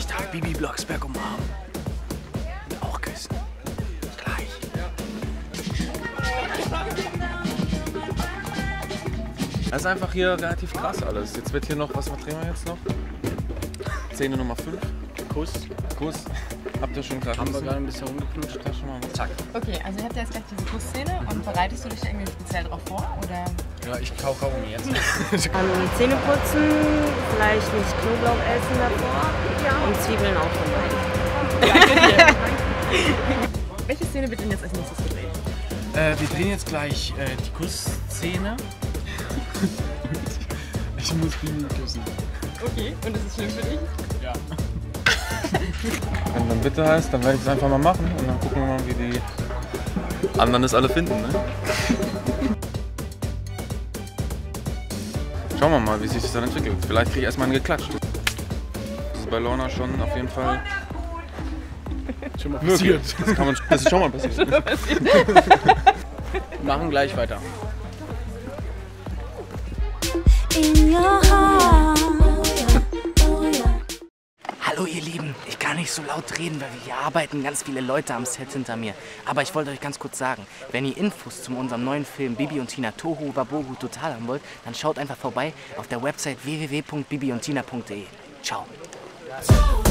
Tag Bibi Blocksberg umarmen. Und auch küssen. Gleich. Das ist einfach hier relativ krass alles. Jetzt wird hier noch, was drehen wir jetzt noch? Szene Nummer 5. Kuss. Kuss. Habt ihr schon gerade? Haben wir gerade ein bisschen rumgeknutscht? Zack. Okay, also ihr habt jetzt gleich diese Kussszene und bereitest du dich irgendwie speziell darauf vor? Oder? Ja, ich kau Kaugummi jetzt. Zähne putzen, vielleicht nicht Knoblauch essen davor und Zwiebeln auch vermeiden. Welche Szene wird denn jetzt als nächstes gedreht? Wir drehen jetzt gleich die Kussszene. Ich muss Bibi küssen. Okay, und ist es schlimm für dich? Ja. Wenn dann bitte heißt, dann werde ich es einfach mal machen und dann gucken wir mal, wie die anderen es alle finden. Ne? Schauen wir mal, wie sich das dann entwickelt. Vielleicht kriege ich erstmal einen geklatscht. Das ist bei Lorna schon auf jeden Fall schon mal passiert. Das ist schon mal passiert. Wir machen gleich weiter. In your heart. Hallo ihr Lieben, ich kann nicht so laut reden, weil wir hier arbeiten, ganz viele Leute am Set hinter mir. Aber ich wollte euch ganz kurz sagen, wenn ihr Infos zu unserem neuen Film Bibi und Tina Tohu Wabohu Total haben wollt, dann schaut einfach vorbei auf der Website www.bibiundtina.de. Ciao.